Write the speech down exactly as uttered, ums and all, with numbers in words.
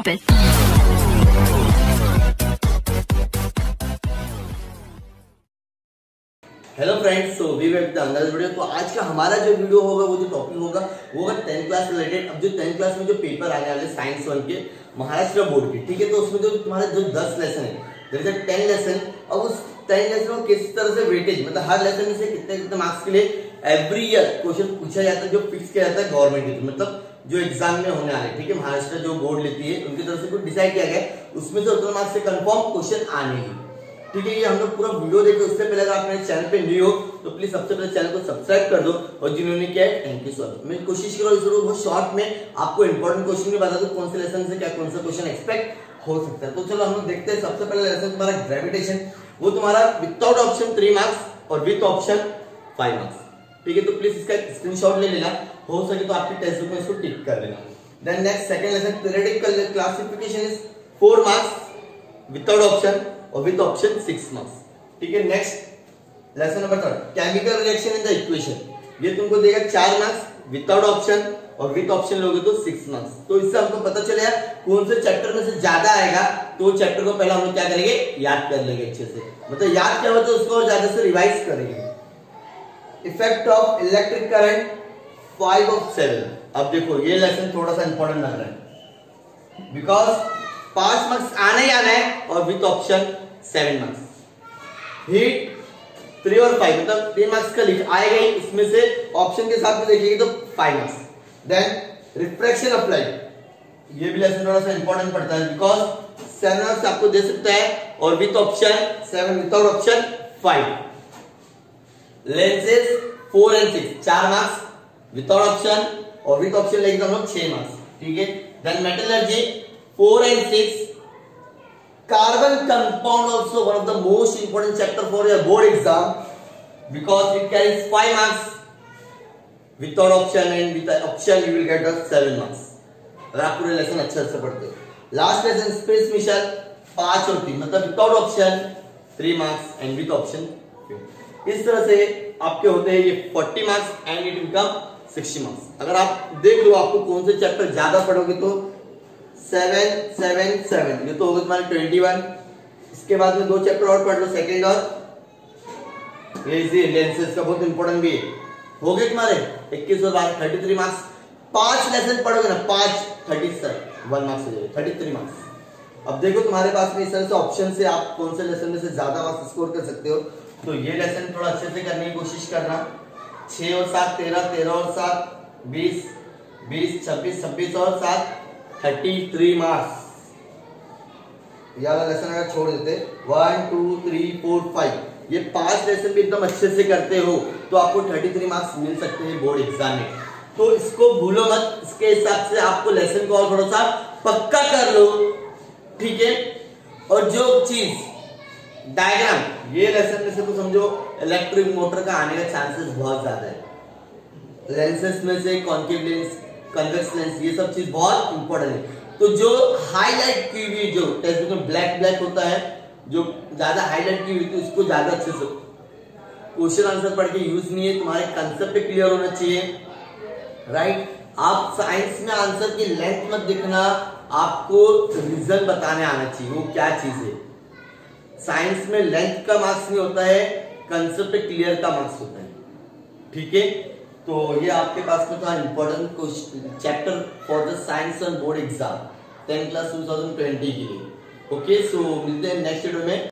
Drop it. Hello friends, so we wait the another video. तो आज का हमारा जो वीडियो होगा, वो जो टॉपिक होगा वो होगा टेंथ क्लास रिलेटेड। अब जो टेंथ क्लास में जो पेपर आने वाले साइंस वन के महाराष्ट्र बोर्ड के, ठीक है, तो उसमें जो तुम्हारे जो दस लेसन है, there is a ten lesson. अब उस टेन लेसन को किस तरह से वेटेज, मतलब हर लेसन में से कितने कितने मार्क्स के लिए एवरी ईयर क्वेश्चन पूछा जाता है, जो फिक्स किया जाता है गवर्नमेंट की, मतलब जो एग्जाम में होने वाले, ठीक है, महाराष्ट्र जो बोर्ड लेती है उनकी तरफ से कुछ डिसाइड किया गया, उसमें से उतना मार्क्स से कंफर्म क्वेश्चन आने ही, ठीक है। ये हम लोग पूरा वीडियो देखे। उससे पहले अगर आप मेरे चैनल पे न्यू हो तो प्लीज सबसे पहले चैनल को सब्सक्राइब कर दो, और जिन्होंने किया है थैंक यू सो मच। मैं कोशिश कर रहा हूँ इस वीडियो बहुत शॉर्ट में आपको इंपॉर्टेंट क्वेश्चन भी बता दूं, कौन से लेसन से क्या कौन सा क्वेश्चन एक्सपेक्ट हो सकता है। तो चलो हम लोग देखते हैं। सबसे पहले लेसन तुम्हारा ग्रेविटेशन, वो तुम्हारा विदाउट ऑप्शन थ्री मार्क्स और विद ऑप्शन फाइव मार्क्स, ठीक है। तो प्लीज इसका स्क्रीनशॉट ले लेना, हो सके तो आपकी टेक्स्ट बुक में इसको टिक कर लेना। Then next second lesson periodic classification is four marks without option और विद ऑप्शन सिक्स मार्क्स, ठीक है। Next lesson number third chemical reaction in the equation, ये तुमको देगा चार मार्क्स विदाउट ऑप्शन, और विद ऑप्शन लोगे तो सिक्स मार्क्स। तो इससे हमको पता चलेगा कौन से चैप्टर में से ज्यादा आएगा, तो चैप्टर को पहले हम लोग क्या करेंगे, याद कर लेंगे अच्छे से, मतलब याद क्या हो तो उसको ज्यादा से रिवाइज करेंगे। Effect of electric current five of seven. अब देखो ये लेसन थोड़ा सा इंपॉर्टेंट लग रहा है, बिकॉज पांच मार्क्स आने ही आना है, और with option seven marks. Heat three और फाइव, मतलब तीन मार्क्स का लिख आएगा ही, इसमें से ऑप्शन के साथ में देखिएगा तो five marks. Then refraction of light, ये भी लेसन थोड़ा सा इंपॉर्टेंट पड़ता है, बिकॉज सेवन मार्क्स आपको दे सकता है, और with option seven, without option five. Lenses four and six, चार मार्क्स विदाउट ऑप्शन, और विद ऑप्शन लेंगे हम लोग छह मार्क्स, ठीक है। Then metallurgy four and six, carbon compound also one of the most important chapter for your board exam, because it carries five marks without option, and with the option you will get the seven marks अगर आप पूरे lesson अच्छे से पढ़ते हो। Last lesson space mission पांच और तीन, मतलब without option three marks and with option. इस तरह से आपके होते हैं ये forty marks and it become sixty marks. अगर आप देख लो आपको कौन से चैप्टर ज्यादा पढ़ोगे तो सेवन सेवन सेवन, ये तो होगा तुम्हारे ट्वेंटी वन। इसके बाद में दो चैप्टर और पढ़ लो, सेकंड और ये लेंसेज का बहुत इंपॉर्टेंट भी है, हो गए तुम्हारे इक्कीस और बारह थर्टी थ्री मार्क्स। पांच लेसन पढ़ोगे ना, पांच थर्टी सेवन वन मार्क्स हो जाएगा, थर्टी थ्री मार्क्स। अब देखो तुम्हारे पास में इस तरह से ऑप्शन से आप कौन से लेसन में से ज्यादा मार्क्स स्कोर कर सकते हो। तो ये लेसन थोड़ा अच्छे से करने की कोशिश करना। छह और सात तेरह, तेरह और सात बीस, बीस छब्बीस, छब्बीस और सात थर्टी थ्री मार्क्स। ये वाला लेसन अगर छोड़ देते one two three four five, ये पांच लेसन भी एकदम अच्छे से करते हो तो आपको थर्टी थ्री मार्क्स मिल सकते हैं बोर्ड एग्जाम में। तो इसको भूलो मत, इसके हिसाब से आपको लेसन को और थोड़ा सा पक्का कर लो, ठीक है। और जो चीज डायग्राम, ये लेसन में से तो समझो इलेक्ट्रिक मोटर का आने का चांसेस बहुत ज्यादा है। लेंसेस में से कॉन्केव लेंस, कन्वेक्स लेंस, ये सब चीज बहुत इंपॉर्टेंट है। तो जो हाईलाइट की हुई जो टेक्स्ट में ब्लैक ब्लैक होता है, जो ज्यादा हाईलाइट की हुई थी उसको ज्यादा अच्छे से क्वेश्चन आंसर पढ़ के यूज नहीं है, तुम्हारे कंसेप्ट क्लियर होना चाहिए, राइट। आप साइंस में आंसर की लेंथ मत देखना, आपको रीजन बताने आना चाहिए वो क्या चीज है। साइंस में लेंथ का मार्क्स नहीं होता है, कंसेप्ट क्लियर का मार्क्स होता है, ठीक है। तो ये आपके पास में था important chapter for the science and board exam tenth class twenty twenty के लिए। ओके, सो मिलते हैं नेक्स्ट वीडियो में।